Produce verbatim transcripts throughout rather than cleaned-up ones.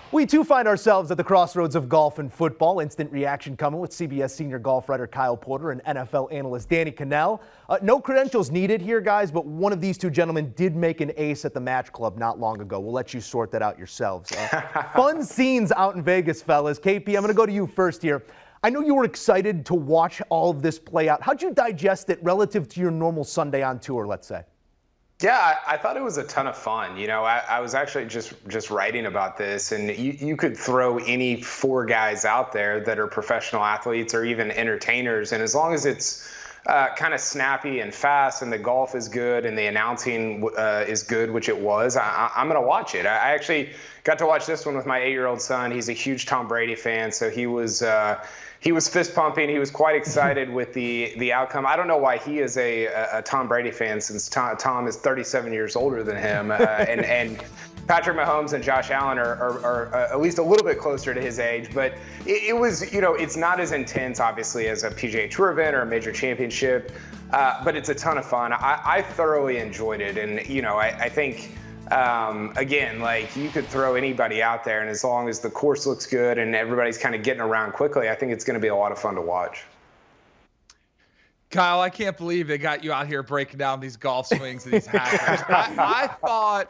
We too find ourselves at the crossroads of golf and football. Instant reaction coming with C B S senior golf writer Kyle Porter and N F L analyst Danny Kanell. Uh, no credentials needed here, guys, but one of these two gentlemen did make an ace at the Match Club not long ago. We'll let you sort that out yourselves. Uh, fun scenes out in Vegas, fellas. K P, I'm going to go to you first here. I know you were excited to watch all of this play out. How'd you digest it relative to your normal Sunday on tour, let's say? Yeah, I, I thought it was a ton of fun. You know, I, I was actually just just writing about this, and you, you could throw any four guys out there that are professional athletes or even entertainers, and as long as it's uh, kind of snappy and fast, and the golf is good, and the announcing uh, is good, which it was, I, I'm going to watch it. I actually got to watch this one with my eight-year-old son. He's a huge Tom Brady fan, so he was. Uh, He was fist pumping. He was quite excited with the the outcome. I don't know why he is a, a, a Tom Brady fan, since Tom, Tom is thirty-seven years older than him, uh, and and Patrick Mahomes and Josh Allen are, are, are uh, at least a little bit closer to his age. But it, it was, you know, it's not as intense, obviously, as a P G A Tour event or a major championship, uh, but it's a ton of fun. I, I thoroughly enjoyed it, and you know, I, I think. Um, again, like you could throw anybody out there, and as long as the course looks good and everybody's kind of getting around quickly, I think it's going to be a lot of fun to watch. Kyle, I can't believe they got you out here breaking down these golf swings and these hackers. I, I thought,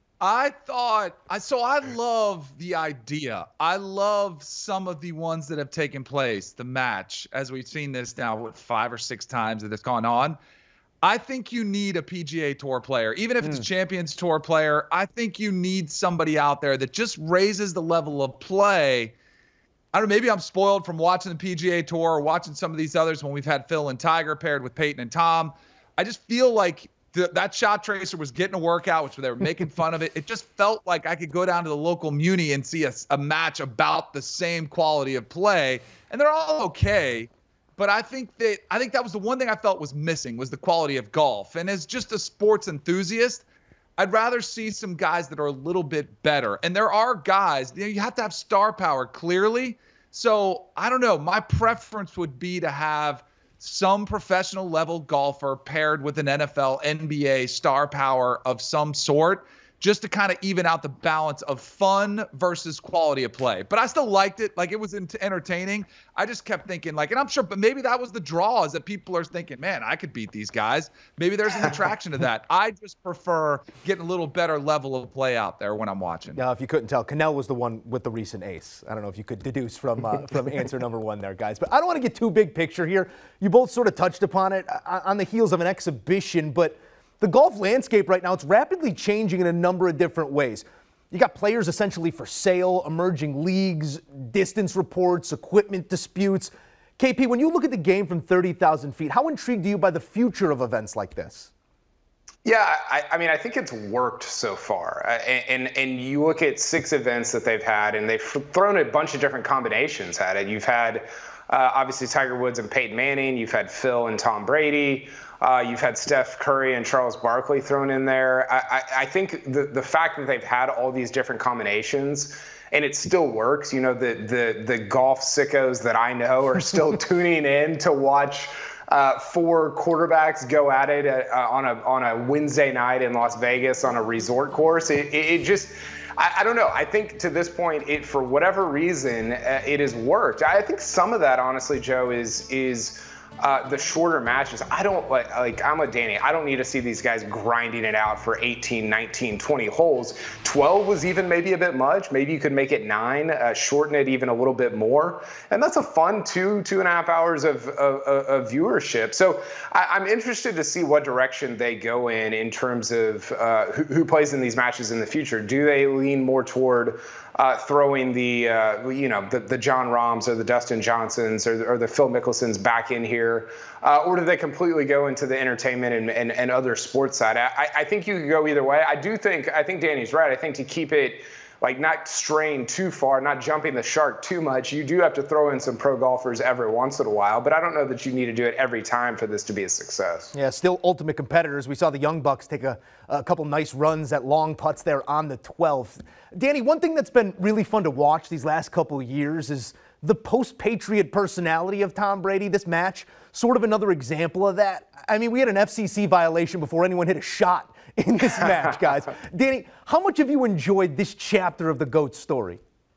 I thought, I so I love the idea. I love some of the ones that have taken place, the match, as we've seen this now what, five or six times that it's gone on. I think you need a P G A Tour player, even if it's a Champions Tour player. I think you need somebody out there that just raises the level of play. I don't know, maybe I'm spoiled from watching the P G A Tour or watching some of these others when we've had Phil and Tiger paired with Peyton and Tom. I just feel like th- that shot tracer was getting a workout, which they were making fun of it. It just felt like I could go down to the local muni and see a, a match about the same quality of play, and they're all okay. But I think that I think that was the one thing I felt was missing, was the quality of golf. And as just a sports enthusiast, I'd rather see some guys that are a little bit better. And there are guys, you know, you have to have star power clearly. So I don't know. My preference would be to have some professional level golfer paired with an N F L, N B A star power of some sort, just to kind of even out the balance of fun versus quality of play. But I still liked it. Like, it was entertaining. I just kept thinking, like, and I'm sure, but maybe that was the draw, is that people are thinking, man, I could beat these guys. Maybe there's an attraction to that. I just prefer getting a little better level of play out there when I'm watching. Now, if you couldn't tell, Kanell was the one with the recent ace. I don't know if you could deduce from uh, from answer number one there, guys. But I don't want to get too big picture here. You both sort of touched upon it on the heels of an exhibition, but the golf landscape right now, it's rapidly changing in a number of different ways. You got players essentially for sale, emerging leagues, distance reports, equipment disputes. K P, when you look at the game from thirty thousand feet, how intrigued are you by the future of events like this? Yeah, I, I mean, I think it's worked so far. Uh, and, and and you look at six events that they've had, and they've thrown a bunch of different combinations at it. You've had, uh, obviously, Tiger Woods and Peyton Manning. You've had Phil and Tom Brady. Uh, you've had Steph Curry and Charles Barkley thrown in there. I, I, I think the, the fact that they've had all these different combinations and it still works, you know, the, the, the golf sickos that I know are still tuning in to watch uh, four quarterbacks go at it uh, on a on a Wednesday night in Las Vegas on a resort course. It, it, it just, I, I don't know. I think to this point, it for whatever reason, uh, it has worked. I think some of that, honestly, Joe, is is. Uh, the shorter matches. I don't like, like I'm with Danny. I don't need to see these guys grinding it out for eighteen, nineteen, twenty holes. twelve was even maybe a bit much. Maybe you could make it nine, uh, shorten it even a little bit more. And that's a fun two, two and a half hours of, of, of viewership. So I, I'm interested to see what direction they go in in terms of uh, who, who plays in these matches in the future. Do they lean more toward Uh, throwing the, uh, you know, the, the John Rahms or the Dustin Johnsons or, or the Phil Mickelsons back in here? Uh, or do they completely go into the entertainment and, and, and other sports side? I, I think you could go either way. I do think, I think Danny's right. I think to keep it, like, not straying too far, not jumping the shark too much, you do have to throw in some pro golfers every once in a while, but I don't know that you need to do it every time for this to be a success. Yeah, still ultimate competitors. We saw the Young Bucks take a, a couple nice runs at long putts there on the twelfth. Danny, one thing that's been really fun to watch these last couple of years is the post-Patriot personality of Tom Brady. This match, sort of another example of that. I mean, we had an F C C violation before anyone hit a shot in this match, guys. Danny, how much have you enjoyed this chapter of the GOAT story?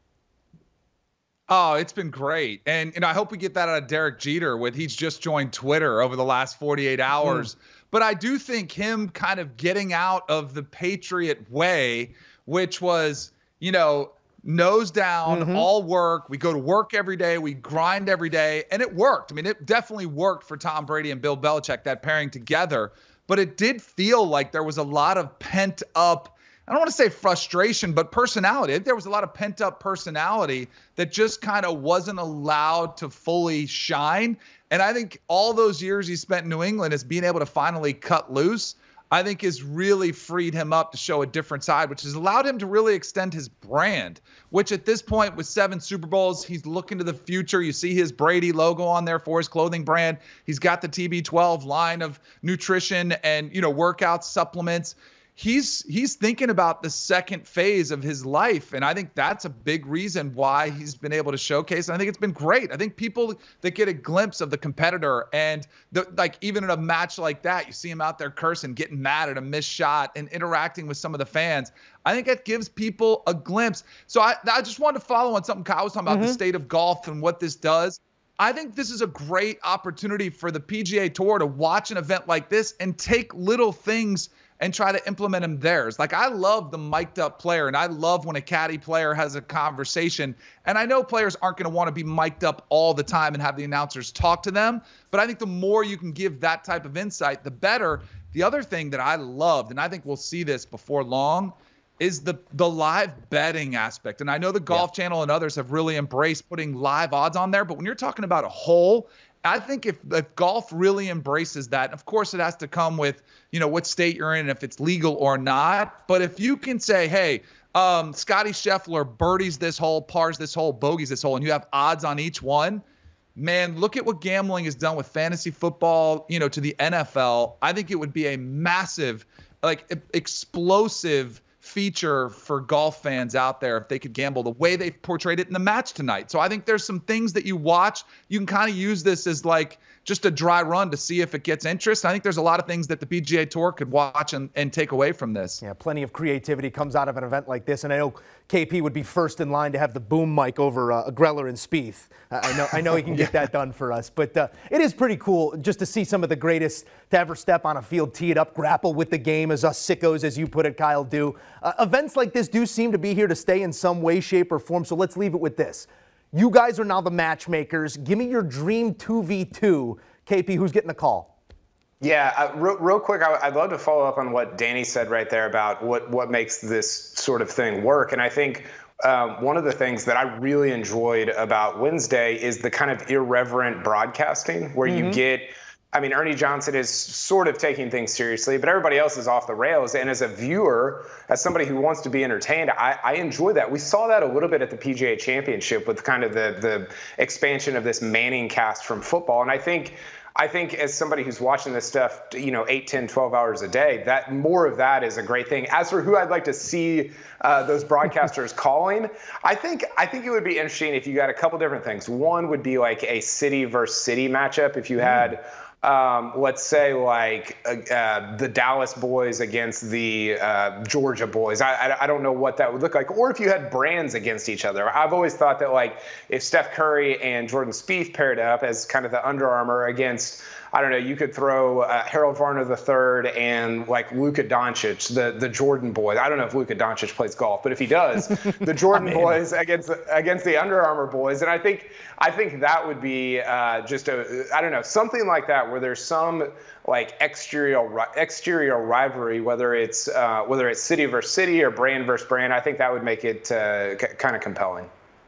Oh, it's been great. And, and I hope we get that out of Derek Jeter with he's just joined Twitter over the last forty-eight hours. Mm. But I do think him kind of getting out of the Patriot way, which was, you know, nose down, mm-hmm. all work. We go to work every day. We grind every day. And it worked. I mean, it definitely worked for Tom Brady and Bill Belichick, that pairing together. But it did feel like there was a lot of pent up, I don't want to say frustration, but personality. I think there was a lot of pent up personality that just kind of wasn't allowed to fully shine. And I think all those years he spent in New England as being able to finally cut loose, I think has really freed him up to show a different side, which has allowed him to really extend his brand, which at this point with seven Super Bowls, he's looking to the future. You see his Brady logo on there for his clothing brand. He's got the T B twelve line of nutrition and, you know, workout supplements. He's he's thinking about the second phase of his life, and I think that's a big reason why he's been able to showcase. And I think it's been great. I think people that get a glimpse of the competitor and the, like even in a match like that, you see him out there cursing, getting mad at a missed shot, and interacting with some of the fans. I think that gives people a glimpse. So I, I just wanted to follow on something Kyle was talking about, mm-hmm. the state of golf and what this does. I think this is a great opportunity for the P G A Tour to watch an event like this and take little things and try to implement them theirs. Like, I love the mic'd up player, and I love when a caddy player has a conversation. And I know players aren't going to want to be mic'd up all the time and have the announcers talk to them, but I think the more you can give that type of insight, the better. The other thing that I loved, and I think we'll see this before long, is the the live betting aspect. And I know the Golf yeah. Channel and others have really embraced putting live odds on there, but when you're talking about a hole, I think if, if golf really embraces that, of course it has to come with, you know, what state you're in and if it's legal or not. But if you can say, hey, um, Scotty Scheffler birdies this hole, pars this hole, bogeys this hole, and you have odds on each one, man, look at what gambling has done with fantasy football, you know, to the N F L. I think it would be a massive, like, explosive feature for golf fans out there if they could gamble the way they've portrayed it in the match tonight. So I think there's some things that you watch. You can kind of use this as like just a dry run to see if it gets interest. I think there's a lot of things that the P G A Tour could watch and, and take away from this. Yeah, plenty of creativity comes out of an event like this, and I know K P would be first in line to have the boom mic over uh, Greller and Spieth. Uh, I know I know he can get that done for us, but uh, it is pretty cool just to see some of the greatest to ever step on a field, tee it up, grapple with the game, as us sickos, as you put it, Kyle, do. Uh, events like this do seem to be here to stay in some way, shape, or form, so let's leave it with this. You guys are now the matchmakers. Give me your dream two v two. K P, who's getting the call? Yeah, uh, real, real quick, I, I'd love to follow up on what Danny said right there about what, what makes this sort of thing work. And I think um, one of the things that I really enjoyed about Wednesday is the kind of irreverent broadcasting where mm-hmm. you get, I mean, Ernie Johnson is sort of taking things seriously, but everybody else is off the rails. And as a viewer, as somebody who wants to be entertained, I, I enjoy that. We saw that a little bit at the P G A Championship with kind of the, the expansion of this Manning cast from football. And I think I think as somebody who's watching this stuff, you know, eight, ten, twelve hours a day, that more of that is a great thing. As for who I'd like to see uh, those broadcasters calling, I think I think it would be interesting if you got a couple different things. One would be like a city versus city matchup. If you had, um, let's say, like uh, uh, the Dallas boys against the uh, Georgia boys. I, I I don't know what that would look like. Or if you had brands against each other. I've always thought that, like, if Steph Curry and Jordan Spieth paired up as kind of the Under Armour against, I don't know, you could throw uh, Harold Varner the third and like Luka Doncic, the, the Jordan boys. I don't know if Luka Doncic plays golf, but if he does, the Jordan boys against against the Under Armour boys. And I think I think that would be uh, just a, I don't know, something like that where there's some like exterior exterior rivalry, whether it's uh, whether it's city versus city or brand versus brand. I think that would make it uh, c- kind of compelling.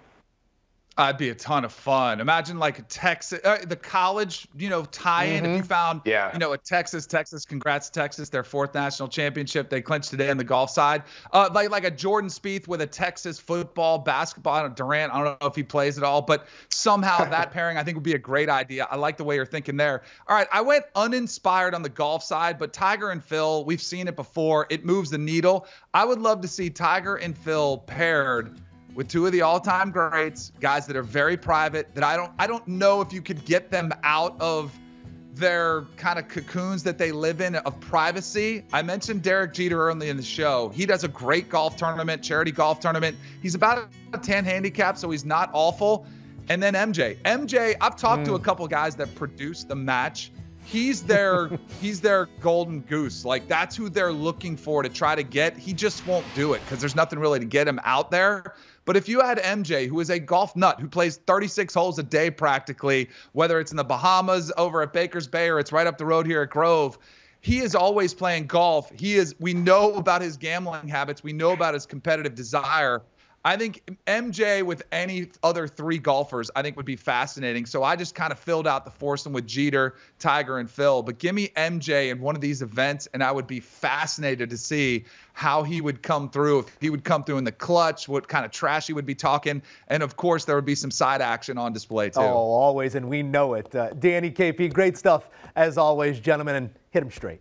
That'd be a ton of fun. Imagine like a Texas, uh, the college, you know, tie-in. Mm-hmm. If you found, yeah. you know, a Texas, Texas, congrats Texas, their fourth national championship. They clinched today on the golf side. Uh, like like a Jordan Spieth with a Texas football, basketball. I don't know, Durant, I don't know if he plays at all, but somehow that pairing I think would be a great idea. I like the way you're thinking there. All right, I went uninspired on the golf side, but Tiger and Phil, we've seen it before. It moves the needle. I would love to see Tiger and Phil paired with two of the all-time greats, guys that are very private, that I don't I don't know if you could get them out of their kind of cocoons that they live in of privacy. I mentioned Derek Jeter early in the show. He does a great golf tournament, charity golf tournament. He's about a ten handicap, so he's not awful. and then M J. M J, I've talked Mm. to a couple guys that produce the match. He's their he's their golden goose. Like, that's who they're looking for to try to get. He just won't do it because there's nothing really to get him out there. But if you had M J, who is a golf nut, who plays thirty-six holes a day practically, whether it's in the Bahamas over at Baker's Bay or it's right up the road here at Grove, he is always playing golf. He is, we know about his gambling habits. We know about his competitive desire. I think M J with any other three golfers, I think would be fascinating. So I just kind of filled out the foursome with Jeter, Tiger, and Phil. But give me M J in one of these events, and I would be fascinated to see how he would come through. If he would come through in the clutch, what kind of trash he would be talking. And, of course, there would be some side action on display, too. Oh, always, and we know it. Uh, Danny, K P, great stuff as always, gentlemen, and hit him straight.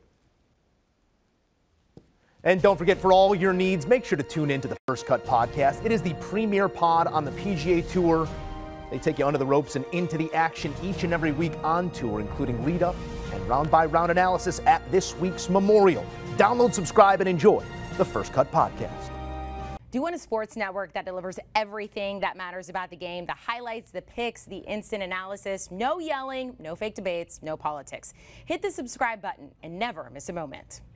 And don't forget, for all your needs, make sure to tune in to the First Cut podcast. It is the premier pod on the P G A Tour. They take you under the ropes and into the action each and every week on tour, including lead-up and round-by-round analysis at this week's Memorial. Download, subscribe, and enjoy the First Cut podcast. Do you want a sports network that delivers everything that matters about the game? The highlights, the picks, the instant analysis, no yelling, no fake debates, no politics. Hit the subscribe button and never miss a moment.